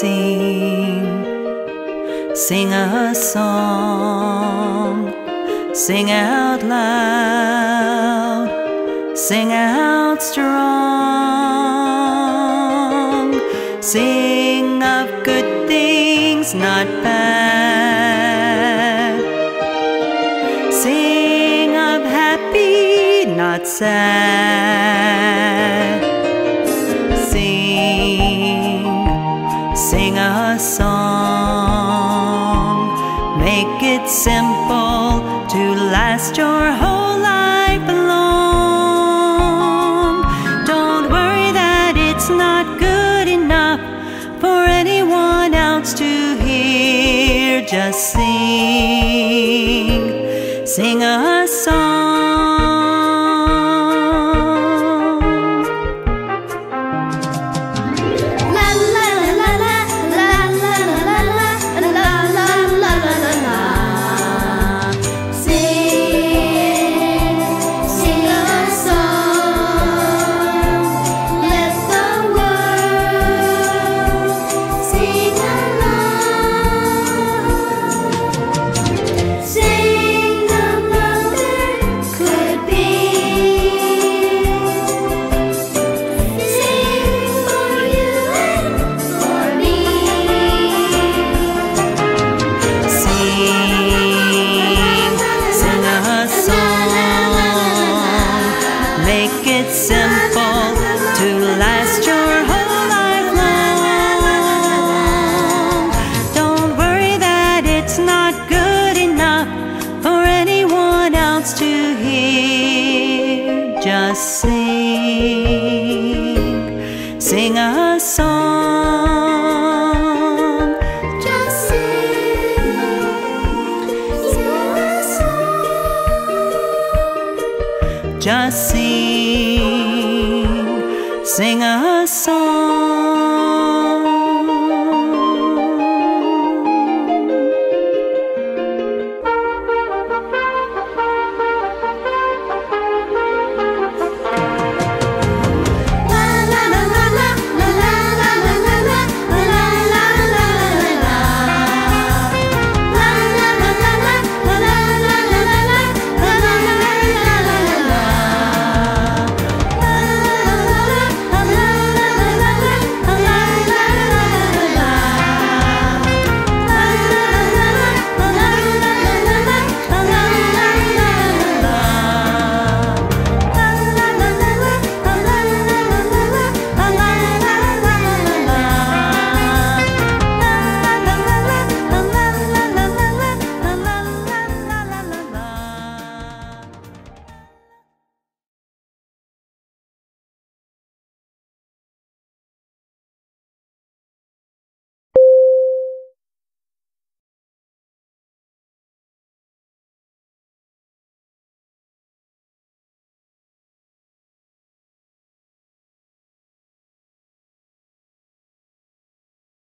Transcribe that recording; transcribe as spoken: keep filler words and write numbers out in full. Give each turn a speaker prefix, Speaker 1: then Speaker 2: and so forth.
Speaker 1: sing, sing a song, sing out loud, sing out strong. Sing of good things, not bad. Sing of happy, not sad. Sing, sing a song, make it simple to last your whole life long. Don't worry that it's not good enough for anyone else to hear. Just sing, sing a song. Make it simple to last your whole life long. Don't worry that it's not good enough for anyone else to hear. Just sing, sing a song. Just sing, sing a song. Just sing, sing a song.